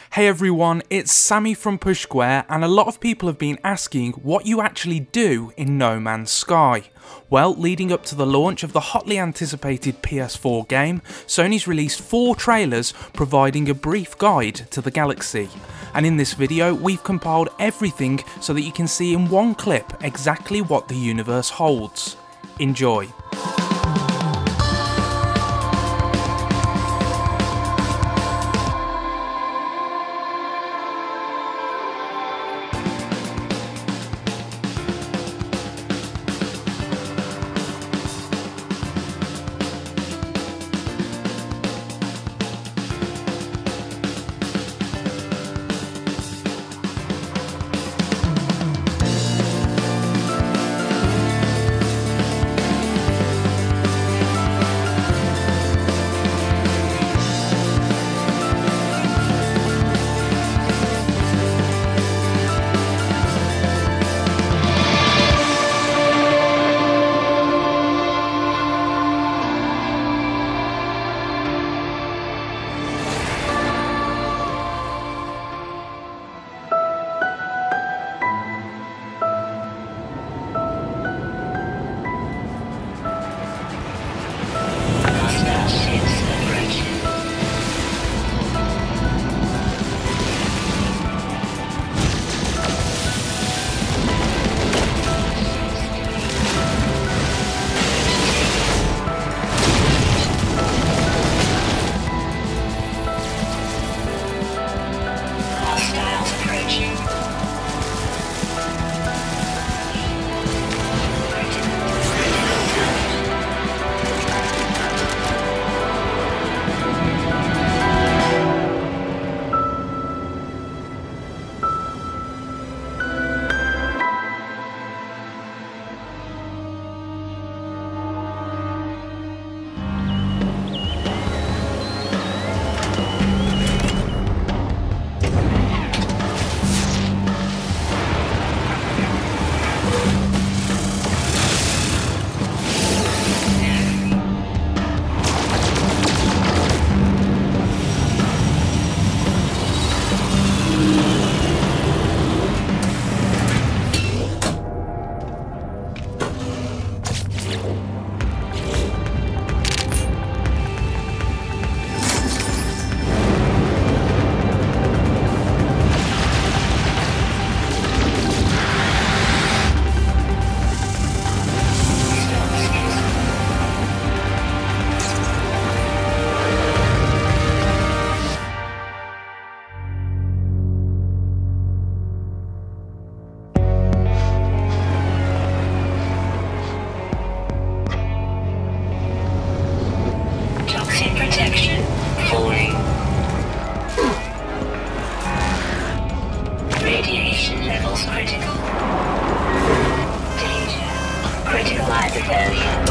Hey everyone, it's Sammy from Push Square, and a lot of people have been asking what you actually do in No Man's Sky. Well, leading up to the launch of the hotly anticipated PS4 game, Sony's released 4 trailers providing a brief guide to the galaxy. And in this video, we've compiled everything so that you can see in one clip exactly what the universe holds. Enjoy. Protection falling. Radiation levels critical. Danger. Critical hypothermia.